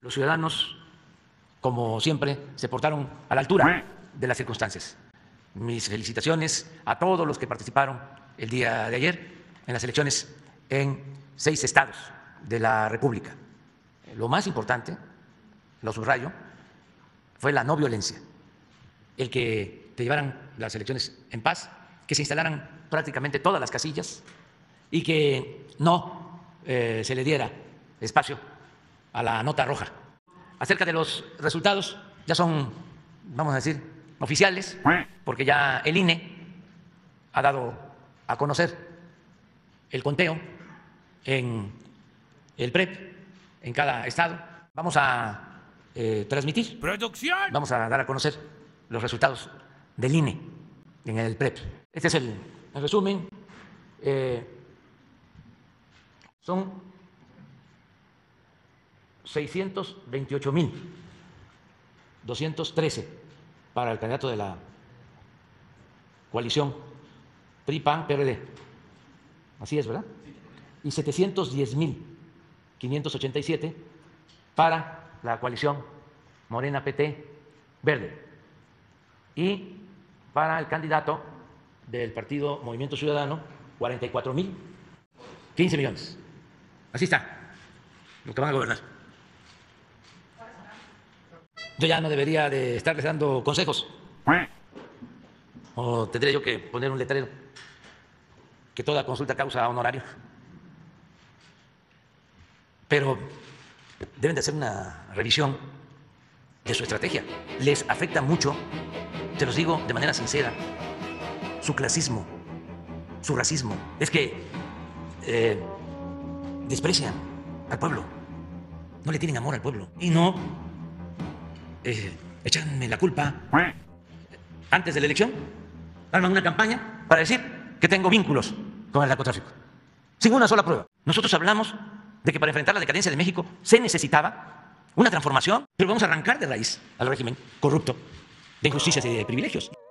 Los ciudadanos, como siempre, se portaron a la altura de las circunstancias. Mis felicitaciones a todos los que participaron el día de ayer en las elecciones en 6 estados de la República. Lo más importante, lo subrayo, fue la no violencia, el que te llevaran las elecciones en paz, que se instalaran prácticamente todas las casillas y que no se le diera espacio a la nota roja. Acerca de los resultados, ya son, vamos a decir, oficiales, porque ya el INE ha dado a conocer el conteo en el PREP en cada estado. Vamos a transmitir, vamos a dar a conocer los resultados del INE en el PREP. Este es el resumen. Son 628.213 para el candidato de la coalición PRI-PAN-PRD. Así es, ¿verdad? Y 710.587 para la coalición Morena-PT-Verde. Y para el candidato del partido Movimiento Ciudadano, 44.015 millones. Así está, lo que van a gobernar. Yo ya no debería de estarles dando consejos. O tendría yo que poner un letrero que toda consulta causa honorario. Pero deben de hacer una revisión de su estrategia. Les afecta mucho, te los digo de manera sincera, su clasismo, su racismo. Es que desprecian al pueblo, no le tienen amor al pueblo y no echanme la culpa antes de la elección, arman una campaña para decir que tengo vínculos con el narcotráfico, sin una sola prueba. Nosotros hablamos de que para enfrentar la decadencia de México se necesitaba una transformación, pero vamos a arrancar de raíz al régimen corrupto de injusticias y de privilegios.